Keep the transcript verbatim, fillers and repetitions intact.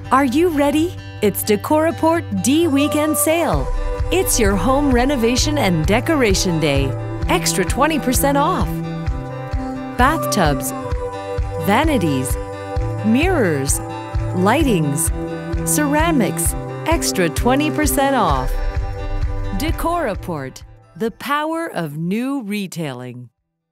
Are you ready? It's Decoraport D Weekend Sale. It's your home renovation and decoration day. Extra twenty percent off. Bathtubs, vanities, mirrors, lightings, ceramics, extra twenty percent off. Decoraport, the power of new retailing.